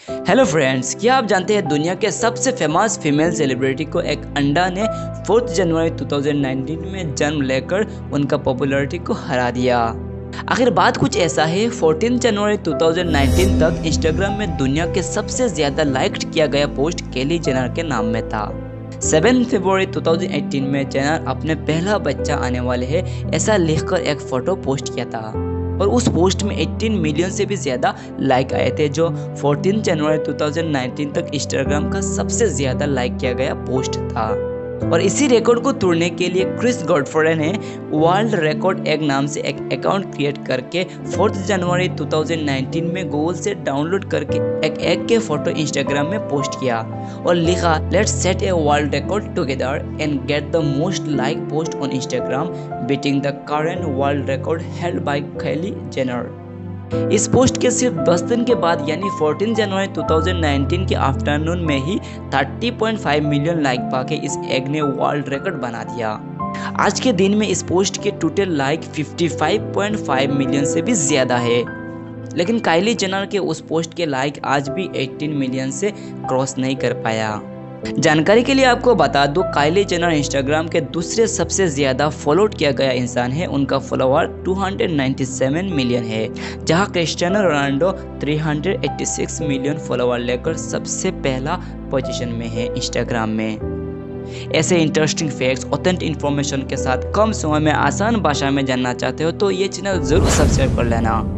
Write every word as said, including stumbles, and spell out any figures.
Hello friends, क्या आप जानते हैं दुनिया के सबसे फेमस फीमेल सेलिब्रिटी को एक अंडा ने फोर्थ जनवरी दो हज़ार उन्नीस में जन्म लेकर उनका पॉपुलैरिटी को हरा दिया। आखिर बात कुछ ऐसा है, चौदह जनवरी दो हज़ार उन्नीस तक इंस्टाग्राम में दुनिया के सबसे ज्यादा लाइक्ड किया गया पोस्ट केली जेनर के नाम में था। सात फरवरी दो हज़ार अठारह में जेनर अपने पहला बच्चा आने वाले है ऐसा लिखकर एक फोटो पोस्ट किया था और उस पोस्ट में अठारह मिलियन से भी ज़्यादा लाइक आए थे, जो चौदह जनवरी दो हज़ार उन्नीस तक इंस्टाग्राम का सबसे ज़्यादा लाइक किया गया पोस्ट था। और इसी रिकॉर्ड को तोड़ने के लिए क्रिस गॉडफ्रे ने वर्ल्ड रिकॉर्ड एग नाम से एक अकाउंट क्रिएट करके चौथा जनवरी दो हज़ार उन्नीस में गूगल से डाउनलोड करके एक एग के फोटो इंस्टाग्राम में पोस्ट किया और लिखा, let's set a world record together and get the most like post on Instagram beating the current world record held by Kylie Jenner. इस पोस्ट के सिर्फ दस दिन के बाद यानी चौदह जनवरी दो हज़ार उन्नीस के आफ्टरनून में ही तीस पॉइंट पाँच मिलियन लाइक पाके इस एग ने वर्ल्ड रिकॉर्ड बना दिया। आज के दिन में इस पोस्ट के टोटल लाइक पचपन पॉइंट पाँच मिलियन से भी ज्यादा है, लेकिन काइली जेनर के उस पोस्ट के लाइक आज भी अठारह मिलियन से क्रॉस नहीं कर पाया। जानकारी के लिए आपको बता दूं, काइली जेनर इंस्टाग्राम के दूसरे सबसे ज्यादा फॉलोड किया गया इंसान है। उनका फॉलोवर दो सौ सत्तानवे मिलियन है, जहां क्रिस्टियानो रोनाल्डो तीन सौ छियासी मिलियन फॉलोवर लेकर सबसे पहला पोजीशन में है इंस्टाग्राम में। ऐसे इंटरेस्टिंग फैक्ट्स, ऑथेंटिक इन्फॉर्मेशन के साथ कम समय में आसान भाषा में जानना चाहते हो तो ये चैनल जरूर सब्सक्राइब कर लेना।